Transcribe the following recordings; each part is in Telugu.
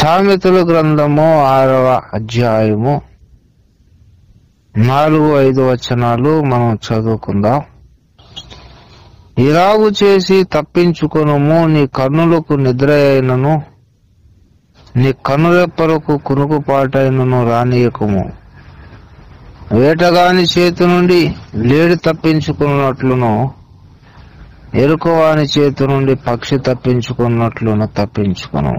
సామెతల గ్రంథము 6వ అధ్యాయము 4-5 వచనాలు మనం చదువుకుందాం. ఇలాగు చేసి తప్పించుకొనుము, నీ కన్నులకు నిద్ర అయినను నీ కన్నురెప్పలకు కునుకుపాటైనను రానియకుము. వేటగాని చేతి నుండి లేడి తప్పించుకున్నట్లును, ఎరుకవాని చేతి నుండి పక్షి తప్పించుకున్నట్లును తప్పించుకొను.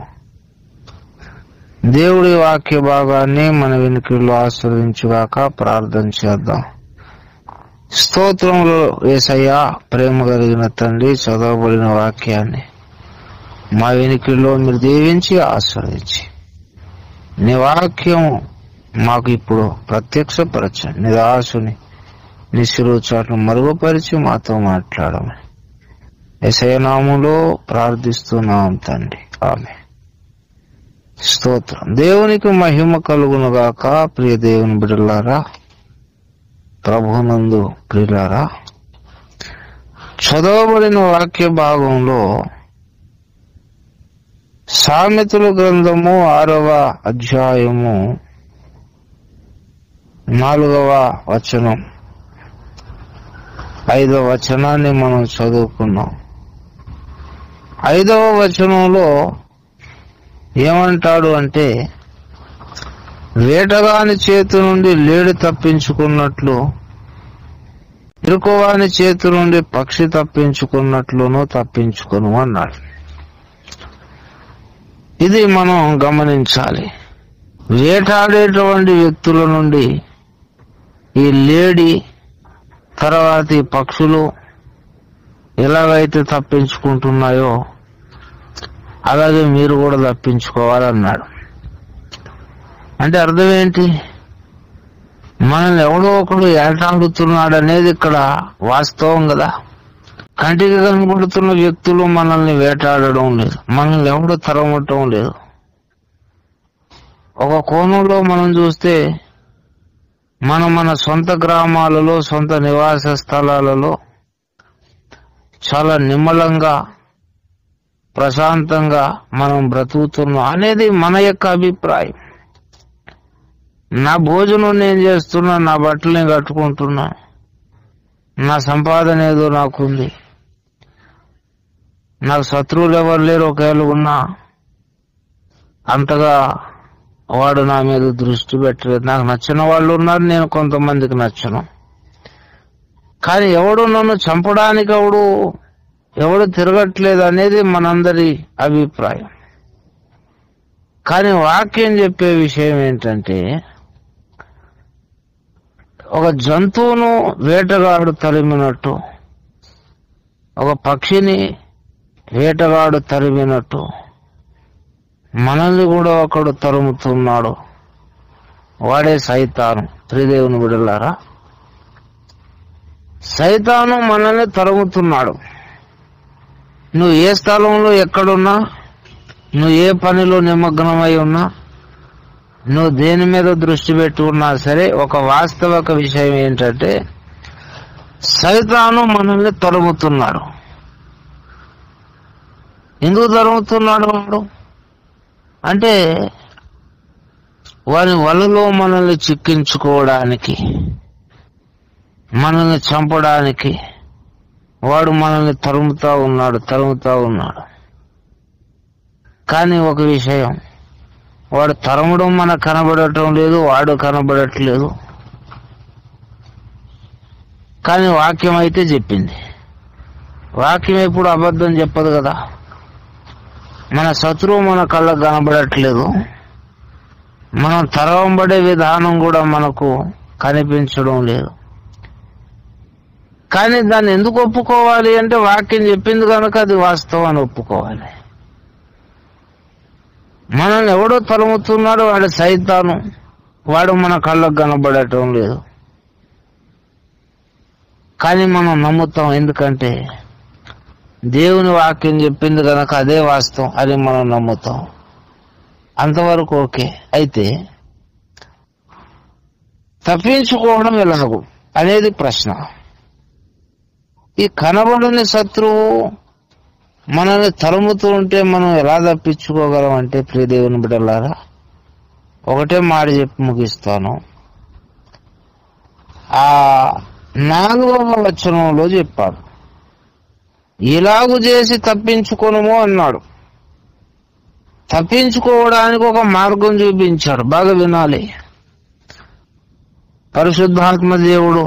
దేవుడి వాక్య భాగాన్ని మన వెనుకలో ఆస్వాదించుగాక. ప్రార్థన చేద్దాం. స్తోత్రములు యేసయ్యా, ప్రేమ కలిగిన తండ్రి, చదవబడిన వాక్యాన్ని మా వెనుకలో మీరు దీవించి ఆస్వాదించి నీ వాక్యం మాకు ఇప్పుడు ప్రత్యక్షపరచండి. నీ దాసుని నీ శిలువ చాటును మరుగుపరిచి మాతో మాట్లాడమని యేసయ్య నామములో ప్రార్థిస్తున్నాం తండ్రి, ఆమేన్. స్తోత్రం. దేవునికి మహిమ కలుగునుగాక. ప్రియ దేవుని బిడ్డలారా, ప్రభునందు ప్రియులారా, చదవబడిన వాక్య భాగంలో సామెతల గ్రంథము 6వ అధ్యాయము 4వ వచనం 5వ వచనాన్ని మనం చదువుకున్నాం. 5వ వచనంలో ఏమంటాడు అంటే, వేటగాని చేతి నుండి లేడి తప్పించుకున్నట్లు, ఇరుకువాని చేతి నుండి పక్షి తప్పించుకున్నట్లును తప్పించుకును అన్నాడు. ఇది మనం గమనించాలి. వేటాడేటువంటి వ్యక్తుల నుండి ఈ లేడి తర్వాత ఈ పక్షులు ఎలాగైతే తప్పించుకుంటున్నాయో అలాగే మీరు కూడా తప్పించుకోవాలన్నాడు. అంటే అర్థం ఏంటి? మనల్ని ఎవడో ఒకడు ఏటాడుతున్నాడు అనేది ఇక్కడ వాస్తవం కదా. కంటికి కనబడుతున్న వ్యక్తులు మనల్ని వేటాడడం లేదు, మనల్ని ఎవడో తరమటం లేదు. ఒక కోణంలో మనం చూస్తే మన సొంత గ్రామాలలో, సొంత నివాస స్థలాలలో చాలా నిమ్మలంగా ప్రశాంతంగా మనం బ్రతుకుతున్నాం అనేది మన యొక్క అభిప్రాయం. నా భోజనం నేను చేస్తున్నా, నా బట్టలు నేను కట్టుకుంటున్నా, నా సంపాదన ఏదో నాకుంది, నాకు శత్రువులు ఎవరు లేరు, ఒకవేళ ఉన్నా అంతగా వాడు నా మీద దృష్టి పెట్టలేదు. నాకు నచ్చిన వాళ్ళు ఉన్నారు, నేను కొంతమందికి నచ్చను. కానీ ఎవడు నన్ను చంపడానికి ఎవడు తిరగట్లేదు అనేది మనందరి అభిప్రాయం. కానీ వాక్యం చెప్పే విషయం ఏంటంటే, ఒక జంతువును వేటగాడు తరిమినట్టు, ఒక పక్షిని వేటగాడు తరిమినట్టు మనల్ని కూడా ఒకడు తరుముతున్నాడు. వాడే సైతాను. త్రిదేవుని బిడ్డలారా, సైతాను మనల్ని తరుముతున్నాడు. నువ్వు ఏ స్థలంలో ఎక్కడున్నా, నువ్వు ఏ పనిలో నిమగ్నమై ఉన్నా, నువ్వు దేని మీద దృష్టి పెట్టి ఉన్నా సరే, ఒక వాస్తవిక విషయం ఏంటంటే సైతాను మనల్ని తరుముతున్నాడు. ఎందుకు తరుముతున్నాడు వాడు అంటే, వారి వలలో మనల్ని చిక్కించుకోవడానికి, మనల్ని చంపడానికి వాడు మనల్ని తరుముతా ఉన్నాడు. కానీ ఒక విషయం, వాడు తరమడం మనకు కనబడటం లేదు, వాడు కనబడట్లేదు. కానీ వాక్యం అయితే చెప్పింది. వాక్యం ఎప్పుడు అబద్ధం చెప్పదు కదా. మన శత్రువు మన కళ్ళకు కనబడట్లేదు, మనం తరవంబడే విధానం కూడా మనకు కనిపించడం లేదు. కానీ దాన్ని ఎందుకు ఒప్పుకోవాలి అంటే, వాక్యం చెప్పింది కనుక అది వాస్తవాన్ని ఒప్పుకోవాలి. మనల్ని ఎవడో తరుముతున్నాడు, వాడు సైతాను, వాడు మన కళ్ళకు కనబడటం లేదు. కానీ మనం నమ్ముతాం, ఎందుకంటే దేవుని వాక్యం చెప్పింది కనుక అదే వాస్తవం అని మనం నమ్ముతాం. అంతవరకు ఓకే. అయితే తప్పించుకోవడం ఎలాగూ అనేది ప్రశ్న. ఈ కనబడని శత్రువు మనల్ని తరుముతూ ఉంటే మనం ఎలా తప్పించుకోగలం అంటే, ప్రియ దేవుని బిడ్డలారా, ఒకటే మాట చెప్పి ముగిస్తాను. ఆ 4వ వచనంలో చెప్పాడు, ఇలాగు చేసి తప్పించుకొనుము అన్నాడు. తప్పించుకోవడానికి ఒక మార్గం చూపించాడు. బాగా వినాలి. పరిశుద్ధాత్మ దేవుడు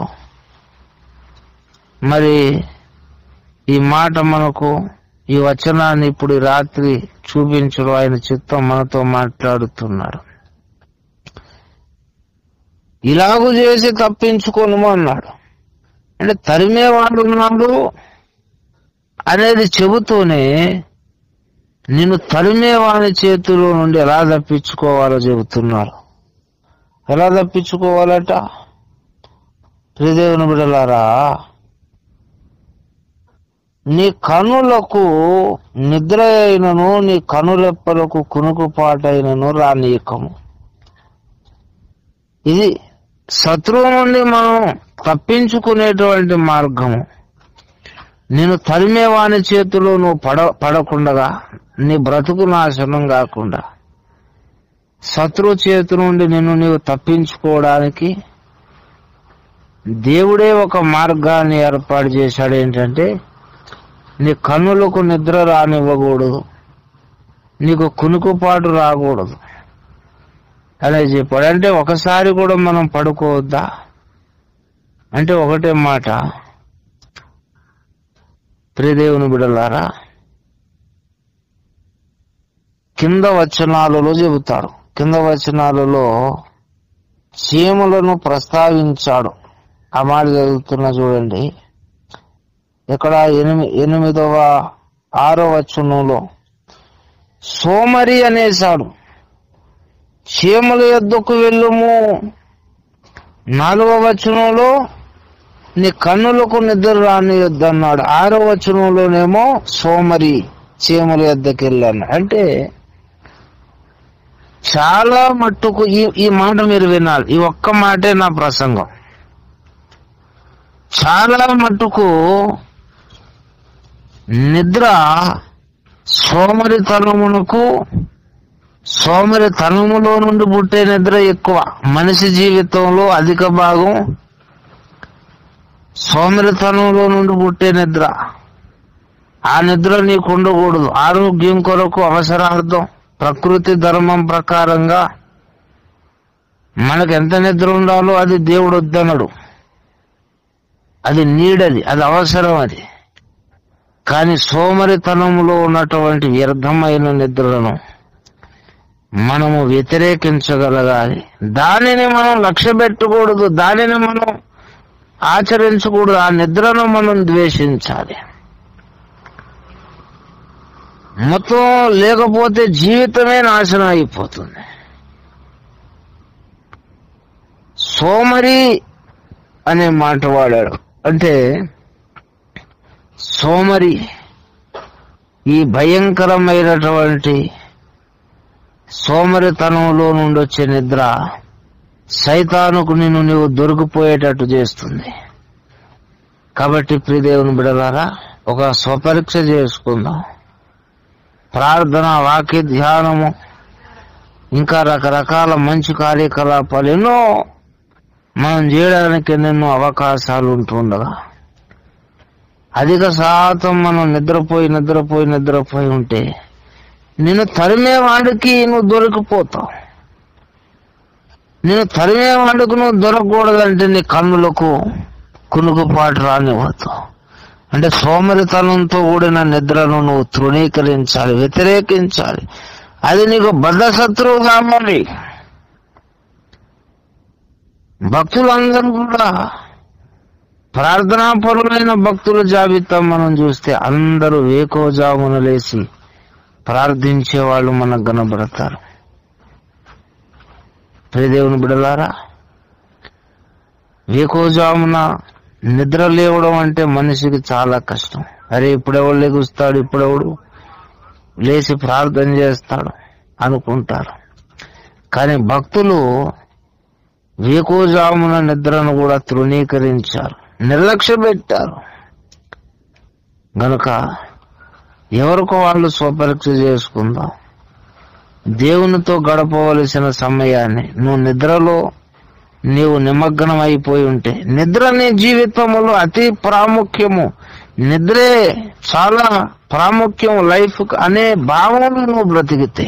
మరి ఈ మాట మనకు, ఈ వచనాన్ని ఇప్పుడు ఈ రాత్రి చూపించడం ఆయన చిత్తం, మనతో మాట్లాడుతున్నాడు. ఇలాగూ చేసి తప్పించుకోను అన్నాడు. అంటే తరిమేవాడు ఉన్నాడు అనేది చెబుతూనే నిన్ను తరిమేవాని చేతిలో నుండి ఎలా తప్పించుకోవాలో చెబుతున్నారు. ఎలా తప్పించుకోవాలట? ప్రియదేవుని బిడ్డలారా, నీ కనులకు నిద్ర అయినను, నీ కనురెప్పలకు కునుకుపాటైనను రానీయకము. ఇది శత్రువు నుండి మనం తప్పించుకునేటువంటి మార్గము. నేను తరిమేవాని చేతిలో నువ్వు పడకుండగా, నీ బ్రతుకు నాశనం కాకుండా, శత్రువు చేతి నుండి నిన్ను నీవు తప్పించుకోవడానికి దేవుడే ఒక మార్గాన్ని ఏర్పాటు చేశాడు. ఏంటంటే, నీ కన్నులకు నిద్ర రానివ్వకూడదు, నీకు కునుకుపాటు రాకూడదు అనేది చెప్పాడు. అంటే ఒకసారి కూడా మనం పడుకోవద్దా అంటే ఒకటే మాట, ప్రియదేవుని బిడ్డలారా, కింద వచనాలలో చెబుతాడు. కింద వచనాలలో చీమలను ప్రస్తావించాడు. ఆ మాట చదువుతున్నా చూడండి. ఇక్కడ 8వ 6వ వచనంలో సోమరి అనేశాడు, చీమల యొద్దకు వెళ్ళుము. 4వ వచనంలో నీ కన్నులకు నిద్ర రానియొద్దన్నాడు. 6వ వచనంలోనేమో సోమరి చీమల యొద్దకు వెళ్ళాను. అంటే చాలా మట్టుకు ఈ మాట మీరు వినాలి. ఈ ఒక్క మాటే నా ప్రసంగం. చాలా మట్టుకు నిద్ర సోమరితనములో నుండి పుట్టే నిద్ర ఎక్కువ. మనిషి జీవితంలో అధిక భాగం సోమరితనంలో నుండి పుట్టే నిద్ర. ఆ నిద్ర నీకు ఉండకూడదు. ఆరోగ్యం కొరకు అవసరార్థం ప్రకృతి ధర్మం ప్రకారంగా మనకు ఎంత నిద్ర ఉండాలో అది దేవుడు వద్దనడు. అది నీడది, అది అవసరం. అది కానీ సోమరితనంలో ఉన్నటువంటి వ్యర్థమైన నిద్రలను మనము వ్యతిరేకించగలగాలి. దానిని మనం లక్ష్య పెట్టకూడదు, దానిని మనం ఆచరించకూడదు. ఆ నిద్రను మనం ద్వేషించాలి. మొత్తం లేకపోతే జీవితమే నాశనం అయిపోతుంది. సోమరి అనే మాట వాడాడు. అంటే సోమరి, ఈ భయంకరమైనటువంటి సోమరితనంలో నుండి వచ్చే నిద్ర సైతానుకు నీవు దొరికిపోయేటట్టు చేస్తుంది. కాబట్టి ప్రియదేవుని బిడ్డలారా, ఒక స్వపరీక్ష చేసుకుందాం. ప్రార్థన, వాక్య ధ్యానము, ఇంకా రకరకాల మంచి కార్యకలాపాలు ఎన్నో మనం చేయడానికి ఎన్నెన్నో అవకాశాలు ఉంటుండగా అధిక శాతం మనం నిద్రపోయి ఉంటే నేను తరిమేవాడికి నువ్వు దొరికిపోతావు. నేను తరిమేవాడికి నువ్వు దొరకకూడదంటే నీ కన్నులకు కునుకుపాటు రానివ్వతావు. అంటే సోమరితనంతో కూడిన నిద్రను నువ్వు తృణీకరించాలి, వ్యతిరేకించాలి. అది నీకు బద్ధ శత్రువు కావాలి. భక్తులందరూ కూడా, ప్రార్థనాపరులైన భక్తుల జాబితా మనం చూస్తే అందరూ వేకోజామున లేచి ప్రార్థించే వాళ్ళు మనకు కనబడతారు. ప్రియదేవుని బిడ్డలారా, వేకోజామున నిద్ర లేవడం అంటే మనిషికి చాలా కష్టం. అరే ఇప్పుడెవడు లెగుస్తాడు, ఇప్పుడెవడు లేచి ప్రార్థన చేస్తాడు అనుకుంటారు. కానీ భక్తులు వేకోజామున నిద్రను కూడా తృణీకరించారు, నిర్లక్ష్య పెట్టారు. గనుక ఎవరికో వాళ్ళు స్వపరీక్ష చేసుకుందాం. దేవునితో గడపవలసిన సమయాన్ని నువ్వు నిద్రలో నీవు నిమగ్నం అయిపోయి ఉంటే, నిద్ర నీ జీవితంలో అతి ప్రాముఖ్యము, నిద్రే చాలా ప్రాముఖ్యం లైఫ్ అనే భావనలు నువ్వు బ్రతికితే,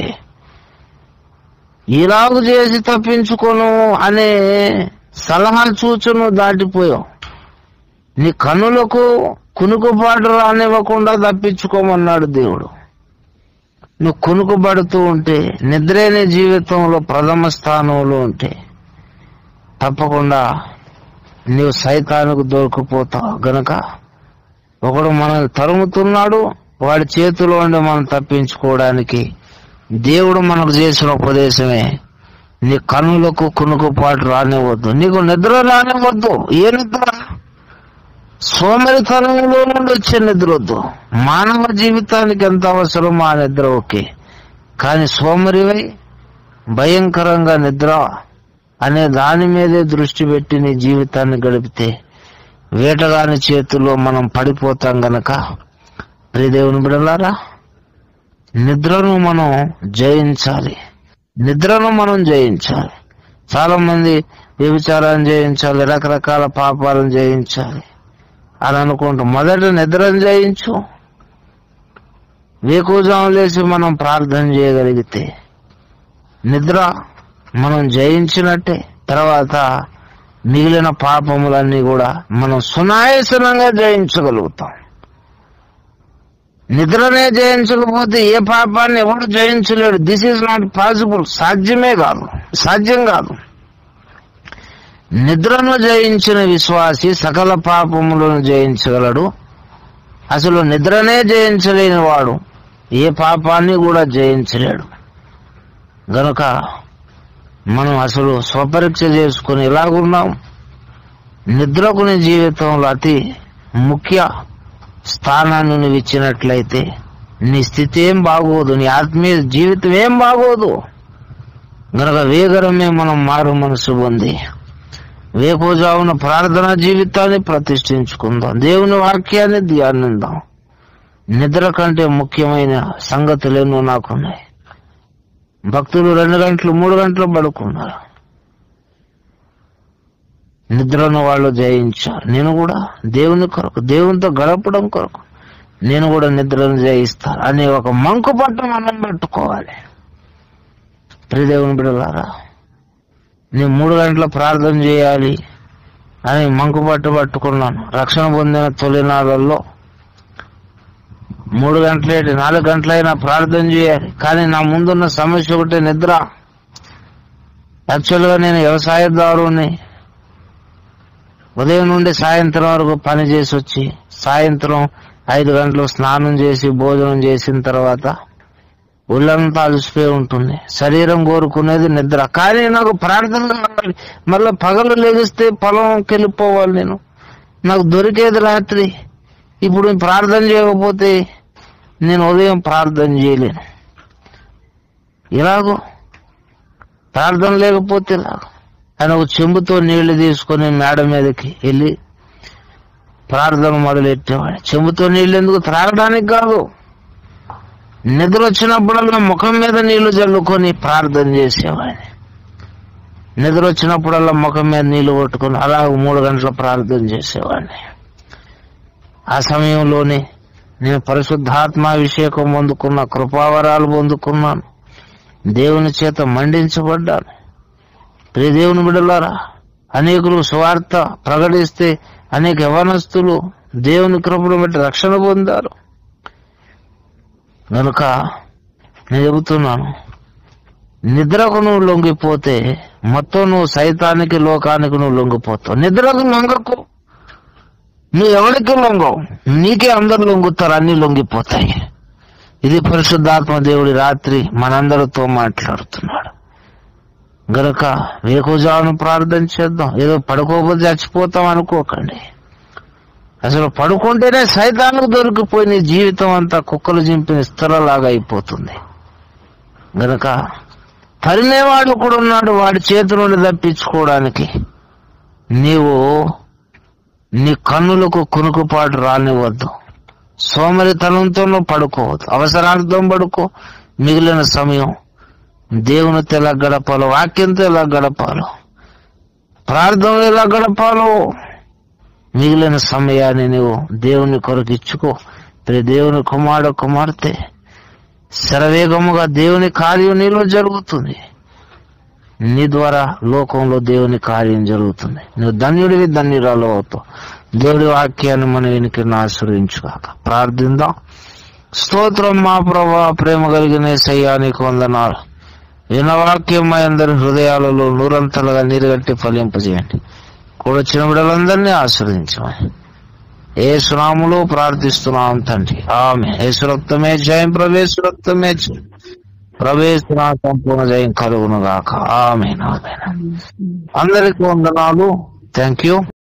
ఇలాగ చేసి తప్పించుకోను అనే సలహా సూచన దాటిపోయావు. నీ కన్నులకు కునుకుబాటు రానివ్వకుండా తప్పించుకోమన్నాడు దేవుడు. నువ్వు కునుకుబడుతూ ఉంటే, నిద్రే నీ జీవితంలో ప్రథమ స్థానంలో ఉంటే తప్పకుండా నీవు సైతానికి దొరికిపోతావు. గనక ఒకడు మనల్ని తరుముతున్నాడు, వాడి చేతిలో ఉండి మనం తప్పించుకోవడానికి దేవుడు మనకు చేసిన ఉపదేశమే, నీ కన్నులకు కునుకుపాటు రానివ్వద్దు, నీకు నిద్ర రానివ్వద్దు. ఏ నిద్ర? సోమరితనంలో నుండి వచ్చే నిద్ర వద్దు. మానవ జీవితానికి ఎంత అవసరమో ఆ నిద్ర ఓకే, కానీ సోమరివై భయంకరంగా నిద్ర అనే దాని మీదే దృష్టి పెట్టి నీ జీవితాన్ని గడిపితే వేటగాని చేతుల్లో మనం పడిపోతాం. గనక ప్రియదేవుని బిడ్డలారా, నిద్రను మనం జయించాలి. నిద్రను మనం జయించాలి. చాలా మంది వ్యభిచారాన్ని జయించాలి, రకరకాల పాపాలను జయించాలి అని అనుకుంటూ మొదట నిద్రను జయించు. వేకువజాము లేచి మనం ప్రార్థన చేయగలిగితే నిద్ర మనం జయించినట్టే. తర్వాత మిగిలిన పాపములన్నీ కూడా మనం సునాయాసనంగా జయించగలుగుతాం. నిద్రనే జయించకపోతే ఏ పాపాన్ని ఎవరు జయించలేడు. This is not possible. సాధ్యం కాదు. నిద్రను జయించిన విశ్వాసి సకల పాపములను జయించగలడు. అసలు నిద్రనే జయించలేని వాడు ఏ పాపాన్ని కూడా జయించలేడు. గనుక మనం అసలు స్వపరీక్ష చేసుకుని ఇలాగున్నాం. నిద్రకు నీ జీవితంలో అతి ముఖ్య స్థానాన్ని నువ్వు ఇచ్చినట్లయితే నీ స్థితి ఏం బాగోదు, నీ ఆత్మీయ జీవితం ఏం బాగోదు. గనక వేగరమే మనం మారు మనసు పొంది వేకువజామున ప్రార్థనా జీవితాన్ని ప్రతిష్ఠించుకుందాం. దేవుని వాక్యాన్ని ధ్యానిద్దాం. నిద్ర కంటే ముఖ్యమైన సంగతులు ఎన్నో నాకున్నాయి. భక్తులు 2 గంటలు 3 గంటలు పడుకున్నారు. నిద్రను వాళ్ళు జయించారు. నేను కూడా దేవుని కొరకు, దేవునితో గడపడం కొరకు నేను కూడా నిద్రను జయిస్తాను అనే ఒక మంకు పట్టు మనం పెట్టుకోవాలి. ప్రియదేవుని బిడ్డలారా, నేను 3 గంటల ప్రార్థన చేయాలి అని మంకు పట్టుకున్నాను. రక్షణ పొందిన తొలినాళ్ళల్లో 3 గంటలేటి 4 గంటలైనా ప్రార్థన చేయాలి. కానీ నా ముందున్న సమస్య ఒకటే, నిద్ర. యాక్చువల్గా నేను వ్యవసాయదారుని. ఉదయం నుండి సాయంత్రం వరకు పని చేసి వచ్చి సాయంత్రం 5 గంటలు స్నానం చేసి భోజనం చేసిన తర్వాత ఒళ్ళంతా అలసిపోయి ఉంటుంది. శరీరం కోరుకునేది నిద్ర. కానీ నాకు ప్రార్థన కావాలి. మళ్ళీ పగలు లెగిస్తే పొలంకి వెళ్ళిపోవాలి. నాకు దొరికేది రాత్రి. ఇప్పుడు ప్రార్థన చేయకపోతే నేను ఉదయం ప్రార్థన చేయలేను. ఇలాగో ప్రార్థన లేకపోతే ఇలాగో ఆయన ఒక చెంబుతో నీళ్లు తీసుకొని మేడ మీదకి వెళ్ళి ప్రార్థన మొదలెట్టేవాడు. చెంబుతో నీళ్ళు ఎందుకు? త్రాగడానికి కాదు. నిద్ర వచ్చినప్పుడల్లా ముఖం మీద నీళ్లు చల్లుకొని ప్రార్థన చేసేవాడిని. నిద్ర వచ్చినప్పుడల్లా ముఖం మీద నీళ్లు కొట్టుకొని అలా 3 గంటల ప్రార్థన చేసేవాడిని. ఆ సమయంలోనే నేను పరిశుద్ధాత్మాభిషేకం పొందుకున్న, కృపావరాలు పొందుకున్నాను, దేవుని చేత మండించబడ్డాను. ప్రియ దేవుని బిడ్డలారా, అనేకులు సువార్త ప్రకటిస్తే అనేక యవనస్తులు దేవుని కృపను బట్టి రక్షణ పొందారు. కనుక నేను చెబుతున్నాను, నిద్రకు నువ్వు లొంగిపోతే మొత్తం నువ్వు సైతానికి, లోకానికి నువ్వు లొంగిపోతావు. నిద్రకు లొంగకు. నువ్వు ఎవరికి లొంగవు, నీకే అందరు లొంగుతారు, అన్ని లొంగిపోతాయి. ఇది పరిశుద్ధాత్మ దేవుడి రాత్రి మనందరితో మాట్లాడుతున్నాడు. గనక వేకువజామున ప్రార్థన చేద్దాం. ఏదో పడుకోకపోతే చచ్చిపోతాం అనుకోకండి. అసలు పడుకుంటేనే సైతానికి దొరికిపోయి నీ జీవితం అంతా కుక్కలు చింపిన స్థిరలాగా అయిపోతుంది. గనక తరినేవాడు కూడా ఉన్నాడు. వాడి చేతి నుండి తప్పించుకోవడానికి నీవు నీ కన్నులకు కునుకుపాటు రానివ్వద్దు. సోమరితనంతో నువ్వు పడుకోవద్దు. అవసరార్థం పడుకో. మిగిలిన సమయం దేవునితో ఎలా గడపాలో, వాక్యంతో ఎలా గడపాలో, ప్రార్థనలో ఎలా గడపాలో మిగిలిన సమయాన్ని నువ్వు దేవుని కొరకు ఇచ్చుకో. దేవుని కుమారుడు కుమార్తె శరవేగముగా దేవుని కార్యం నీలో జరుగుతుంది. నీ ద్వారా లోకంలో దేవుని కార్యం జరుగుతుంది. నువ్వు ధన్యుడివి, ధన్యురాలు అవుతావు. దేవుడి వాక్యాన్ని మన వెనుకని ఆశ్రయించుగాక. ప్రార్థిద్దాం. స్తోత్రం మా ప్రభువా, ప్రేమ కలిగిన యేసయ్యా, నీకు వందనాలు. వినవాక్యం మా అందరి హృదయాలలో నూరంతలుగా నీరుగట్టి ఫలింపజేయండి. కూడొచ్చిన బిడ్డలందరినీ ఆశీర్వదించమని యేసు నామములో ప్రార్థిస్తున్నాం తండ్రి, ఆమేన్. యేసు రక్తమే జయం, ప్రవేశ రక్తమే జయం, ప్రవేశ సంపూర్ణ జయం కలుగును గాక. ఆమేన్, ఆమేన్. అందరికీ వందనాలు. Thank you.